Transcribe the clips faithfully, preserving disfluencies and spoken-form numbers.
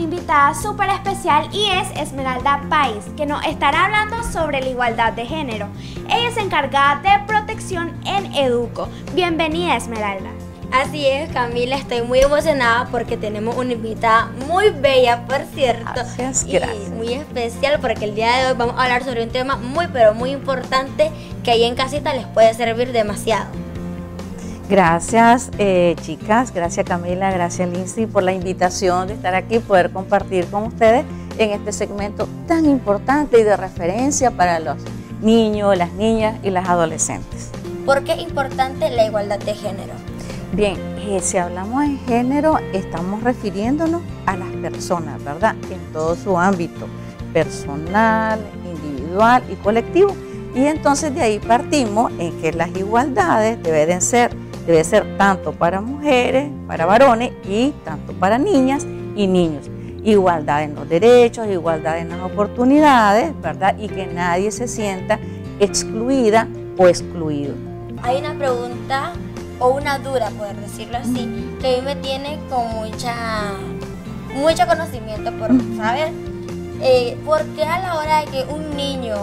invitada súper especial y es Esmeralda Páez, que nos estará hablando sobre la igualdad de género. Ella es encargada de protección en Educo. Bienvenida, Esmeralda. Así es, Camila, estoy muy emocionada porque tenemos una invitada muy bella, por cierto. Gracias, y gracias. muy especial porque el día de hoy vamos a hablar sobre un tema muy, pero muy importante que ahí en casita les puede servir demasiado. Gracias, eh, chicas, gracias Camila, gracias Lindsay por la invitación de estar aquí, poder compartir con ustedes en este segmento tan importante y de referencia para los niños, las niñas y las adolescentes. ¿Por qué es importante la igualdad de género? Bien, eh, si hablamos en género, estamos refiriéndonos a las personas, ¿verdad? En todo su ámbito, personal, individual y colectivo. Y entonces de ahí partimos en que las igualdades deben ser, debe ser tanto para mujeres, para varones y tanto para niñas y niños. Igualdad en los derechos, igualdad en las oportunidades, ¿verdad? Y que nadie se sienta excluida o excluido. Hay una pregunta o una duda, poder decirlo así, que a mí me tiene con mucha, mucho conocimiento por saber eh, por qué a la hora de que un niño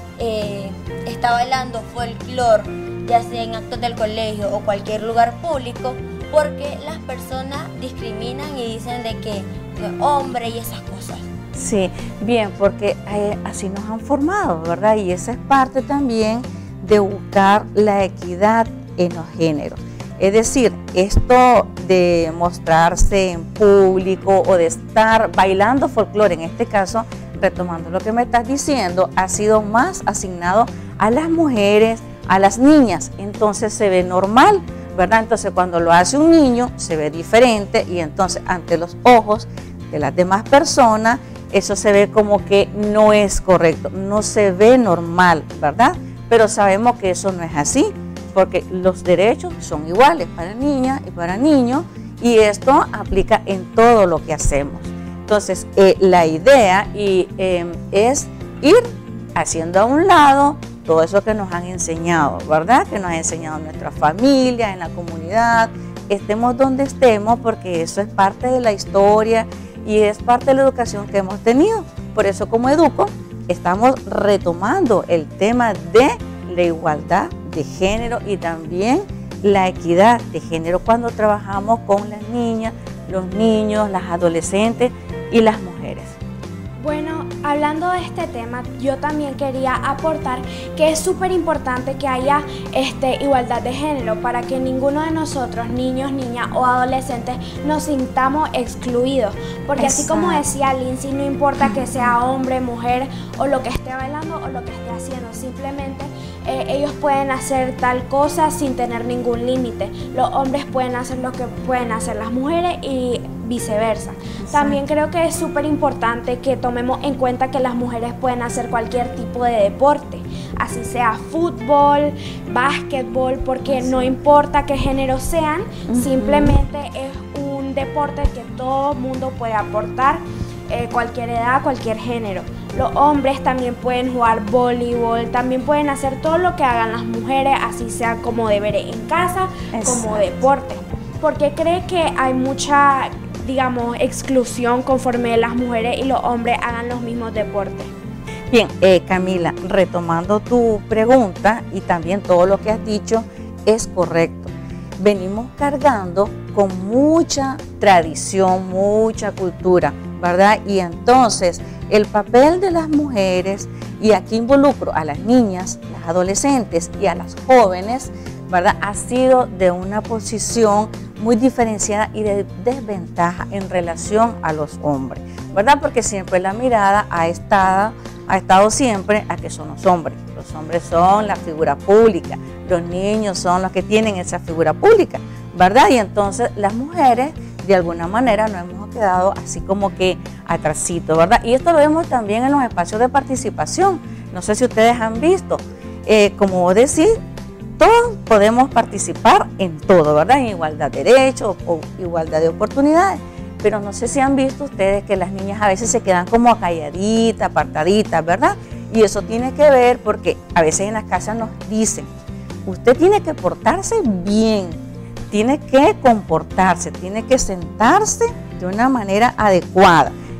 eh, está bailando folclore, ya sea en actos del colegio o cualquier lugar público, porque las personas discriminan y dicen de que, que hombre y esas cosas. Sí, bien, porque eh, así nos han formado, ¿verdad? Y esa es parte también de buscar la equidad en los géneros. Es decir, esto de mostrarse en público o de estar bailando folclore, en este caso, retomando lo que me estás diciendo, ha sido más asignado a las mujeres, a las niñas, entonces se ve normal, ¿verdad? Entonces cuando lo hace un niño se ve diferente y entonces ante los ojos de las demás personas eso se ve como que no es correcto, no se ve normal, ¿verdad? Pero sabemos que eso no es así, porque los derechos son iguales para niñas y para niños y esto aplica en todo lo que hacemos. Entonces eh, la idea y, eh, es ir haciendo a un lado todo eso que nos han enseñado, ¿verdad? Que nos ha enseñado nuestra familia, en la comunidad, estemos donde estemos, porque eso es parte de la historia y es parte de la educación que hemos tenido. Por eso como Educo estamos retomando el tema de la igualdad de género y también la equidad de género cuando trabajamos con las niñas, los niños, las adolescentes y las mujeres. Bueno, hablando de este tema, yo también quería aportar que es súper importante que haya este, igualdad de género para que ninguno de nosotros, niños, niñas o adolescentes, nos sintamos excluidos. Porque Exacto. Así como decía Lindsay, no importa que sea hombre, mujer o lo que esté bailando o lo que esté haciendo, simplemente eh, ellos pueden hacer tal cosa sin tener ningún límite. Los hombres pueden hacer lo que pueden hacer las mujeres y viceversa. Exacto. También creo que es súper importante que tomemos en cuenta que las mujeres pueden hacer cualquier tipo de deporte, así sea fútbol, básquetbol, porque sí. No importa qué género sean, uh-huh. Simplemente es un deporte que todo mundo puede aportar, eh, cualquier edad, cualquier género. Los hombres también pueden jugar voleibol, también pueden hacer todo lo que hagan las mujeres, así sea como deberes en casa, Exacto. Como deporte. Porque cree que hay mucha, digamos, exclusión conforme las mujeres y los hombres hagan los mismos deportes. Bien, eh, Camila, retomando tu pregunta y también todo lo que has dicho es correcto. Venimos cargando con mucha tradición, mucha cultura, ¿verdad? Y entonces el papel de las mujeres, y aquí involucro a las niñas, las adolescentes y a las jóvenes, ¿verdad? Ha sido de una posición muy diferenciada y de desventaja en relación a los hombres, ¿verdad? Porque siempre la mirada ha estado, ha estado siempre a que son los hombres. Los hombres son la figura pública, los niños son los que tienen esa figura pública, ¿verdad? Y entonces las mujeres de alguna manera nos hemos quedado así como que atrasito, ¿verdad? Y esto lo vemos también en los espacios de participación. No sé si ustedes han visto, eh, como vos decís, todos podemos participar en todo, ¿verdad? En igualdad de derechos o igualdad de oportunidades. Pero no sé si han visto ustedes que las niñas a veces se quedan como calladitas, apartaditas, ¿verdad? Y eso tiene que ver porque a veces en las casas nos dicen, usted tiene que portarse bien, tiene que comportarse, tiene que sentarse de una manera adecuada.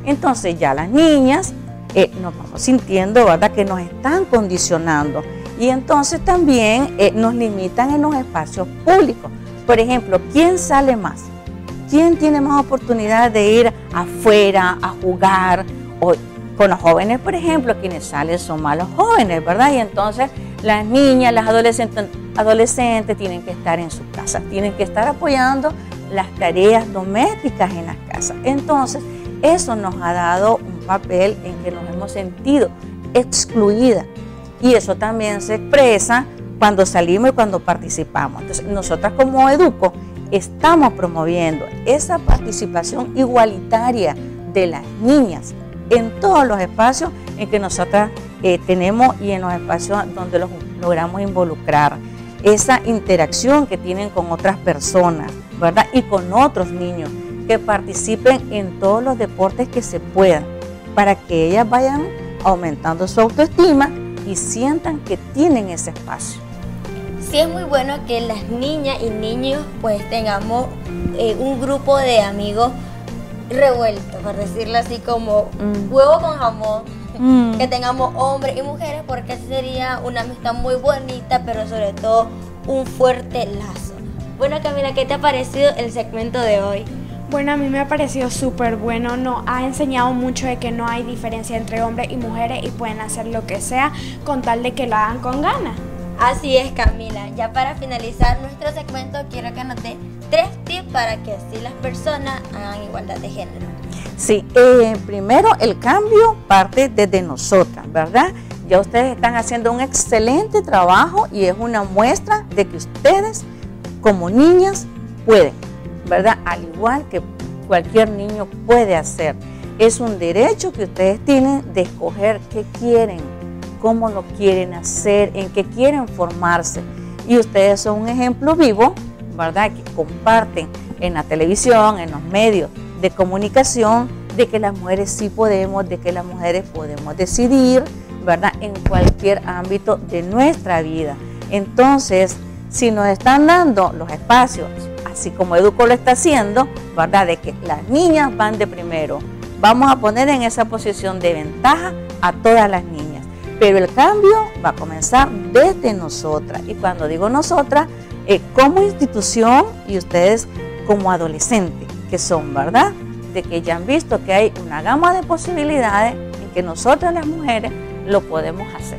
Entonces ya las niñas eh, nos vamos sintiendo, ¿verdad?, que nos están condicionando. Y entonces también eh, nos limitan en los espacios públicos. Por ejemplo, ¿quién sale más? ¿Quién tiene más oportunidad de ir afuera a jugar? O con los jóvenes, por ejemplo, quienes salen son más los jóvenes, ¿verdad? Y entonces las niñas, las adolescentes, adolescentes tienen que estar en su casa, tienen que estar apoyando las tareas domésticas en las casas. Entonces, eso nos ha dado un papel en que nos hemos sentido excluidas. Y eso también se expresa cuando salimos y cuando participamos. Entonces, nosotras como Educo estamos promoviendo esa participación igualitaria de las niñas en todos los espacios en que nosotras eh, tenemos y en los espacios donde los logramos involucrar. Esa interacción que tienen con otras personas, ¿verdad? Y con otros niños, que participen en todos los deportes que se puedan, para que ellas vayan aumentando su autoestima y sientan que tienen ese espacio. Sí, es muy bueno que las niñas y niños pues tengamos eh, un grupo de amigos revueltos, por decirlo así, como mm. huevo con jamón, mm. que tengamos hombres y mujeres, porque así sería una amistad muy bonita, pero sobre todo un fuerte lazo. Bueno, Camila, ¿qué te ha parecido el segmento de hoy? Bueno, a mí me ha parecido súper bueno, nos ha enseñado mucho de que no hay diferencia entre hombres y mujeres y pueden hacer lo que sea con tal de que lo hagan con ganas. Así es, Camila. Ya para finalizar nuestro segmento, quiero que nos dé tres tips para que así las personas hagan igualdad de género. Sí, eh, primero el cambio parte desde nosotras, ¿verdad? Ya ustedes están haciendo un excelente trabajo y es una muestra de que ustedes como niñas pueden, ¿verdad? Al igual que cualquier niño puede hacer. Es un derecho que ustedes tienen de escoger qué quieren, cómo lo quieren hacer, en qué quieren formarse. Y ustedes son un ejemplo vivo, ¿verdad?, que comparten en la televisión, en los medios de comunicación, de que las mujeres sí podemos, de que las mujeres podemos decidir, ¿verdad?, en cualquier ámbito de nuestra vida. Entonces, si nos están dando los espacios, así como Educo lo está haciendo, ¿verdad?, de que las niñas van de primero, vamos a poner en esa posición de ventaja a todas las niñas. Pero el cambio va a comenzar desde nosotras. Y cuando digo nosotras, eh, como institución y ustedes como adolescentes que son, ¿verdad?, de que ya han visto que hay una gama de posibilidades en que nosotras las mujeres lo podemos hacer.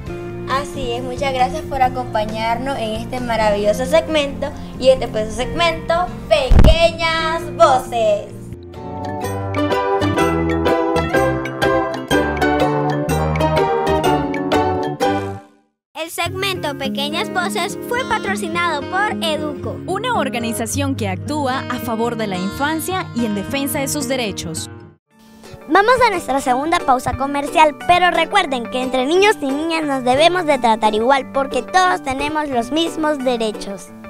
Así es, muchas gracias por acompañarnos en este maravilloso segmento y este pues segmento Pequeñas Voces. El segmento Pequeñas Voces fue patrocinado por Educo, una organización que actúa a favor de la infancia y en defensa de sus derechos. Vamos a nuestra segunda pausa comercial, pero recuerden que entre niños y niñas nos debemos de tratar igual porque todos tenemos los mismos derechos.